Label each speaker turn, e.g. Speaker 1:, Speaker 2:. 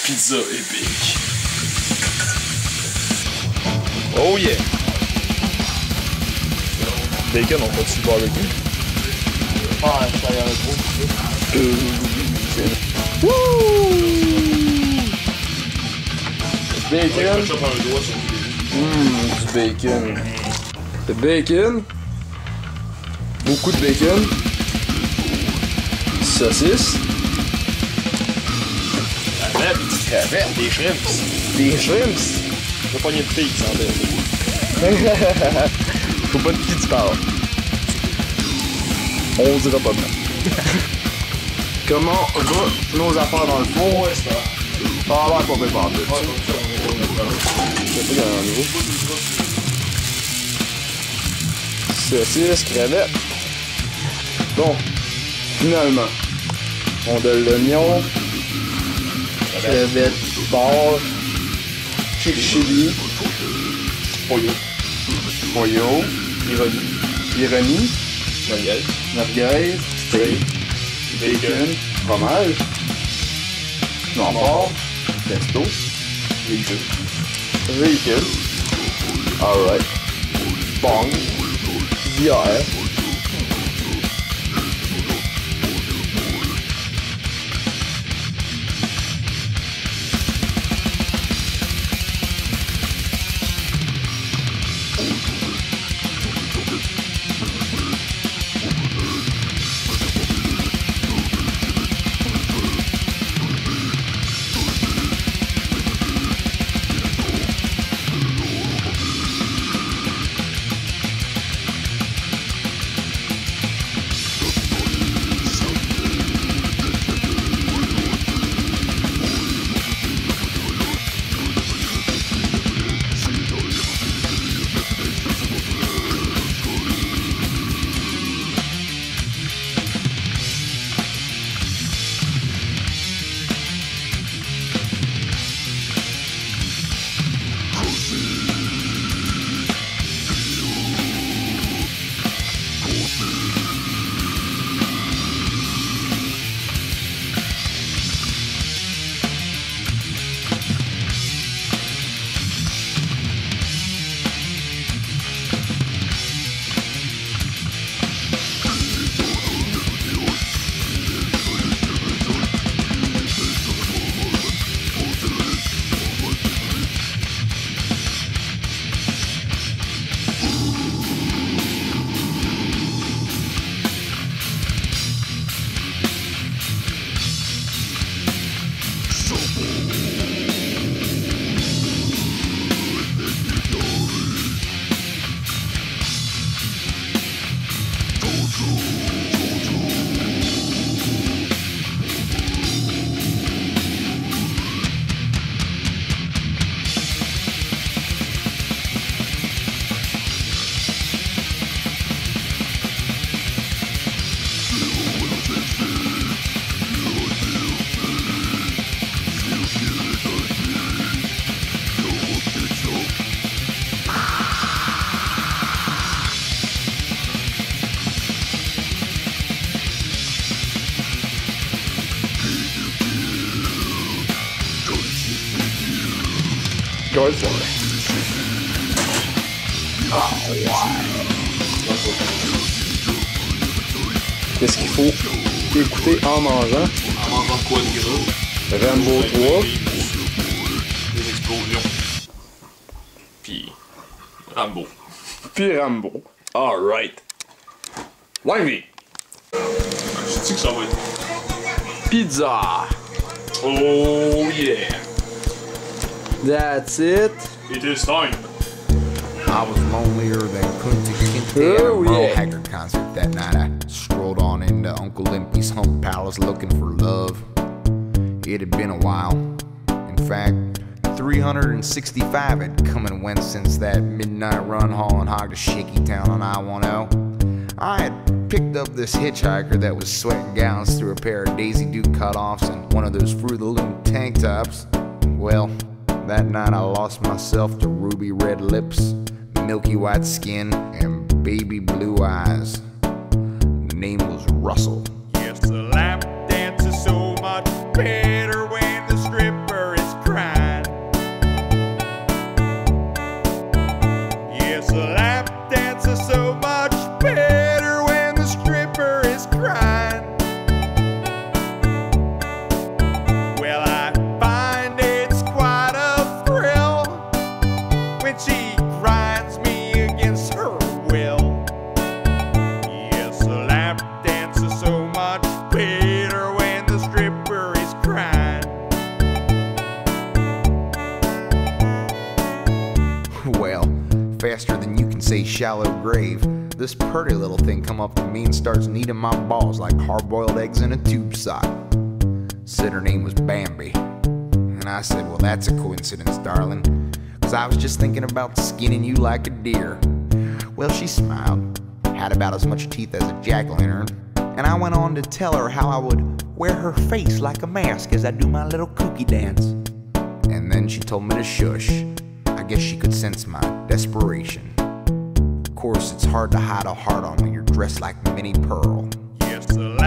Speaker 1: pizza épique.
Speaker 2: Oh yeah! Bacon, on fait-tu le barbecue?
Speaker 3: Ah, ça y a un gros
Speaker 2: Wouh!
Speaker 1: Bacon.
Speaker 2: Du bacon. Le bacon. Beaucoup de bacon. Saucisse.
Speaker 1: La petite crevette, des shrimps.
Speaker 2: Des shrimps.
Speaker 1: Je vais pogner une fille qui s'en va.
Speaker 2: Faut pas de qui tu parles. On dira pas de nom. Comment va nos affaires dans le four?
Speaker 1: Ouais, c'est ça.
Speaker 2: Ça a l'air pas bien parti. Je sais pas qu'il y a un nouveau. Saucisse, crevette. Bon, finalement, on a l'oignon, crevette, porc, chili, pollo, ironi, merguez, steak, bacon, fromage, non-porc, pesto, véhicule, alright, bong, bière, Go for it. Oh, wow. Qu'est-ce qu'il faut écouter en mangeant?
Speaker 1: En mangeant quoi de gros?
Speaker 2: Rambo 3.
Speaker 1: Des explosions. Puis Rambo.
Speaker 2: Puis Rambo. Alright. Wavy.
Speaker 1: Je sais que ça va être.
Speaker 2: Pizza.
Speaker 1: Oh yeah.
Speaker 2: That's it.
Speaker 1: It is time.
Speaker 4: I was lonelier than Kunta Kinte at a
Speaker 2: Oh,
Speaker 4: Merle
Speaker 2: yeah.
Speaker 4: Haggard concert that night. I strolled on into Uncle Limpy's Hump Palace looking for love. It had been a while. In fact, 365 had come and went since that midnight run hauling hog to Shaky Town on I-10. I had picked up this hitchhiker that was sweating gallons through a pair of Daisy Duke cutoffs and one of those Fruit of the Loom tank tops. Well, that night I lost myself to ruby red lips, milky white skin, and baby blue eyes. The name was Russell.
Speaker 5: Yes, the lap dance is so much better when the stripper is
Speaker 4: faster than you can say shallow grave, this pretty little thing come up to me and starts kneading my balls like hard-boiled eggs in a tube sock. Said her name was Bambi. And I said, well, that's a coincidence, darling, 'cause I was just thinking about skinning you like a deer. Well, she smiled, had about as much teeth as a jack-o'-lantern, and I went on to tell her how I would wear her face like a mask as I do my little kooky dance. And then she told me to shush. I guess she could sense my desperation. Of course, it's hard to hide a heart on when you're dressed like Minnie Pearl.
Speaker 1: Yes, sir.